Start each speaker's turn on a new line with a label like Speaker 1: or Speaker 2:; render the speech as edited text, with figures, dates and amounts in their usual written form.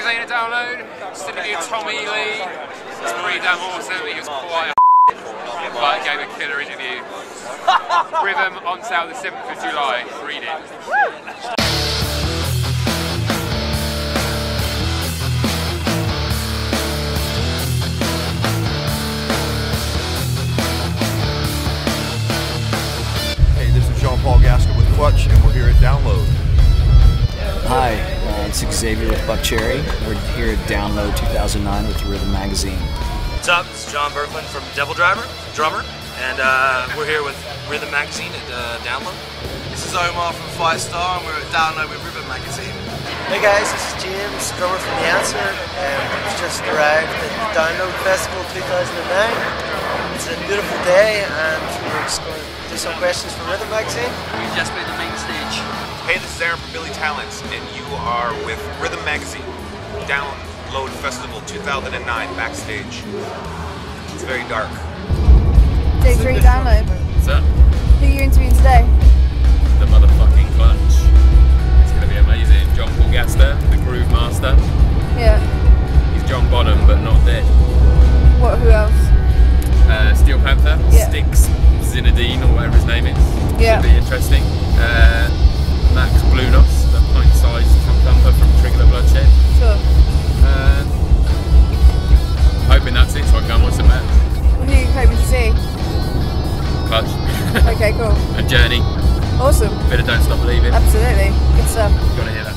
Speaker 1: magazine to download. Just interviewed Tommy Lee. It's pretty damn awesome. He was quite but gave a killer interview. Rhythm on sale the 7th of July. Read it.
Speaker 2: Paul Gaskett with Clutch, and we're here at Download.
Speaker 3: Hi, it's Xavier with Buckcherry. We're here at Download 2009 with Rhythm Magazine.
Speaker 4: What's up? It's John Berkman from Devil Driver, drummer, and we're here with Rhythm Magazine at Download.
Speaker 5: This is Omar from Firestar, and we're at Download with Rhythm Magazine.
Speaker 6: Hey guys, this is James, drummer from The Answer, and we've just arrived at the Download Festival 2009. It's a beautiful day, and we're just going to do some questions for Rhythm Magazine.
Speaker 5: We've just been the main stage.
Speaker 7: Hey, this is Aaron from Billy Talents, and you are with Rhythm Magazine, Download Festival 2009, backstage. It's very dark.
Speaker 8: Day 3 Download.
Speaker 1: What's up?
Speaker 8: Who are you interviewing today?
Speaker 1: The motherfucking Clutch. It's going to be amazing. John Paul Gaskett, the Groove Master.
Speaker 8: Yeah.
Speaker 1: He's John Bonham, but not dead.
Speaker 8: What? Who else?
Speaker 1: Steel Panther,
Speaker 8: yeah.
Speaker 1: Styx, Zinedine, or whatever his name is.
Speaker 8: Yeah.
Speaker 1: Should be interesting. Max Blunos, the pint-sized thumper from Trigger the Bloodshed.
Speaker 8: Sure.
Speaker 1: Hoping that's it, so I can go and watch some match.
Speaker 8: Who are you hoping to see?
Speaker 1: Clutch.
Speaker 8: Okay, cool.
Speaker 1: A Journey.
Speaker 8: Awesome.
Speaker 1: Bit of Don't Stop Believing.
Speaker 8: Absolutely. Good stuff.
Speaker 1: Gotta hear that.